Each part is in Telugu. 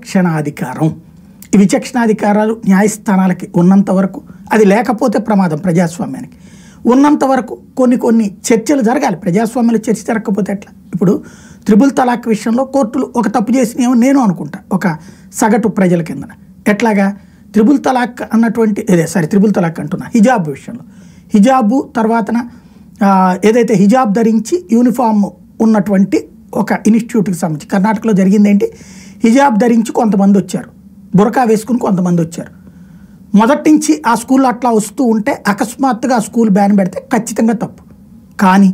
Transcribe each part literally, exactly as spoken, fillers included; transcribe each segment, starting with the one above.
విచక్షణాధికారం. ఈ విచక్షణాధికారాలు న్యాయస్థానాలకి ఉన్నంత వరకు, అది లేకపోతే ప్రమాదం ప్రజాస్వామ్యానికి. ఉన్నంత వరకు కొన్ని కొన్ని చర్చలు జరగాలి. ప్రజాస్వామ్యంలో చర్చ జరగకపోతే ఎట్లా? ఇప్పుడు త్రిబుల్ తలాక్ విషయంలో కోర్టులు ఒక తప్పు చేసినేమో నేను అనుకుంటా, ఒక సగటు ప్రజల కిందన. ఎట్లాగా? త్రిబుల్ తలాక్ అన్నటువంటి ఇదే సారీ త్రిబుల్ తలాక్ అంటున్నా హిజాబ్ విషయంలో. హిజాబు తర్వాతన ఏదైతే హిజాబ్ ధరించి యూనిఫామ్ ఉన్నటువంటి ఒక ఇన్స్టిట్యూట్కి సంబంధించి కర్ణాటకలో జరిగింది ఏంటి, హిజాబ్ ధరించి కొంతమంది వచ్చారు, బురకా వేసుకుని కొంతమంది వచ్చారు. మొదటి నుంచి ఆ స్కూల్లో అట్లా వస్తూ ఉంటే అకస్మాత్తుగా ఆ స్కూల్ బ్యాన్ పెడితే ఖచ్చితంగా తప్పు. కానీ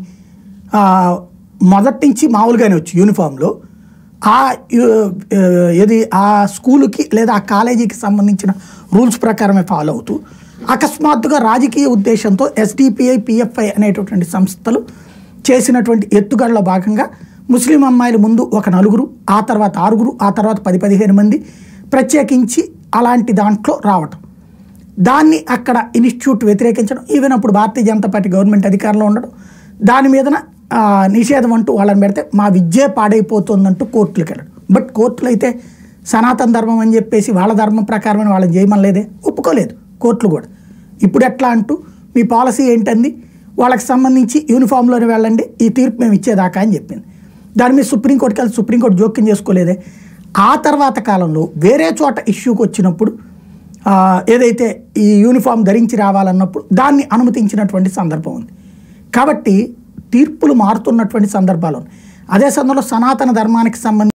మొదటి నుంచి మామూలుగానే వచ్చి యూనిఫామ్లో ఆ ఏది ఆ స్కూలుకి లేదా ఆ కాలేజీకి సంబంధించిన రూల్స్ ప్రకారమే ఫాలో అవుతూ అకస్మాత్తుగా రాజకీయ ఉద్దేశంతో ఎస్డిపిఐ పిఎఫ్ఐ అనేటటువంటి సంస్థలు చేసినటువంటి ఎత్తుగడలో భాగంగా ముస్లిం అమ్మాయిల ముందు ఒక నలుగురు, ఆ తర్వాత ఆరుగురు, ఆ తర్వాత పది పదిహేను మంది ప్రత్యేకించి అలాంటి దాంట్లో రావటం, దాన్ని అక్కడ ఇన్స్టిట్యూట్ వ్యతిరేకించడం, ఈవెన్ అప్పుడు భారతీయ జనతా పార్టీ గవర్నమెంట్ అధికారంలో ఉండడం, దాని మీదన నిషేధం అంటూ వాళ్ళని పెడితే మా విద్యే పాడైపోతుందంటూ కోర్టులకు వెళ్ళడం. బట్ కోర్టులు అయితే సనాతన ధర్మం అని చెప్పేసి వాళ్ళ ధర్మం ప్రకారమైన వాళ్ళని చేయమనలేదే, ఒప్పుకోలేదు కోర్టులు కూడా. ఇప్పుడు ఎట్లా అంటూ మీ పాలసీ ఏంటంది, వాళ్ళకి సంబంధించి యూనిఫామ్లోనే వెళ్ళండి, ఈ తీర్పు మేము ఇచ్చేదాకా అని చెప్పింది. దాని మీద సుప్రీంకోర్టుకి వెళ్ళి సుప్రీంకోర్టు జోక్యం చేసుకోలేదే. ఆ తర్వాత కాలంలో వేరే చోట ఇష్యూకి వచ్చినప్పుడు ఏదైతే ఈ యూనిఫామ్ ధరించి రావాలన్నప్పుడు దాన్ని అనుమతించినటువంటి సందర్భం ఉంది. కాబట్టి తీర్పులు మారుతున్నటువంటి సందర్భాలు. అదే సమయంలో సనాతన ధర్మానికి సంబంధించి